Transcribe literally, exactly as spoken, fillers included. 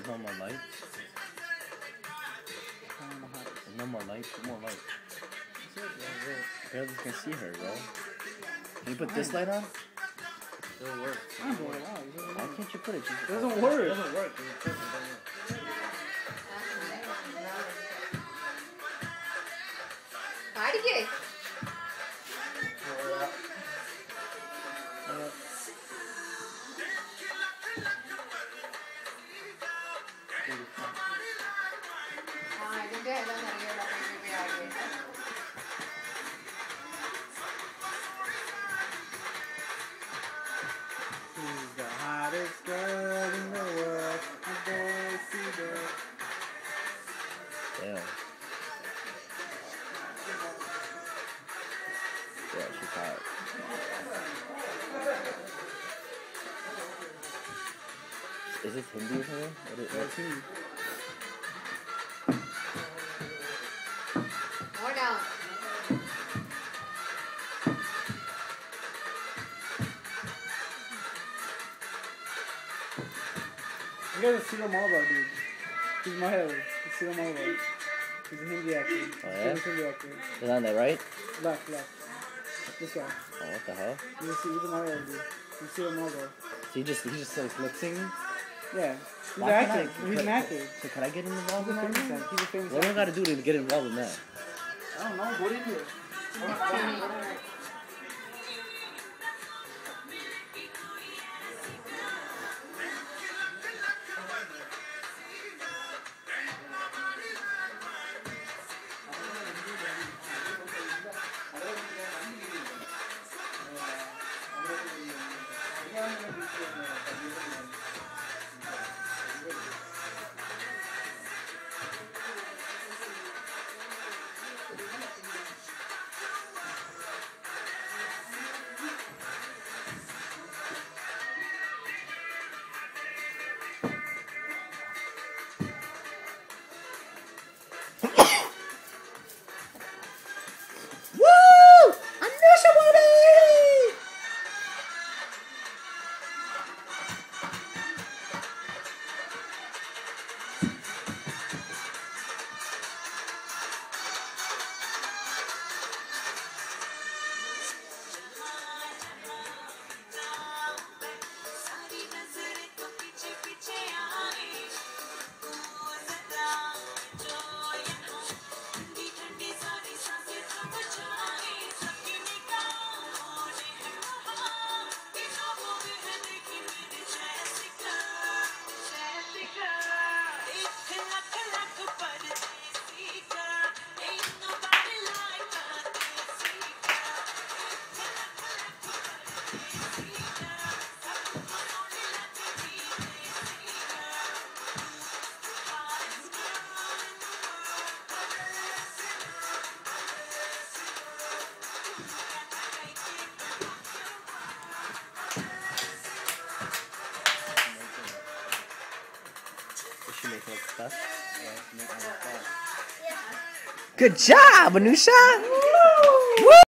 no more lights. There's no more lights. No more lights. I barely can see her, bro. Can you put this light on? It doesn't work. Why can't you put it? It doesn't work. It doesn't work. Hadi. She's the hottest girl in the world. I'm going to see her. Damn. Yeah, she's hot. Is this Hindi or something? What is, what's Hindi? More down. You guys see him all about, dude. He's my head. You see him all about. He's a Hindi actor. Oh, yeah? He's a Hindi actor. Is on there, right? Left, left. This guy. Oh, what the hell? You see, he's a my head, dude. You see him all about. So he just, he just like lip singing? Yeah. He's Why an can't actor. I- He's could- an actor. So can I get involved He's in a that? famous actor. He's a famous What do I actor. gotta do to get involved in that? I don't know. What do you do? Woo! Anusha Baby! Is she making up stuff? Yeah, she's making up stuff. Good job, Anusha! Woo!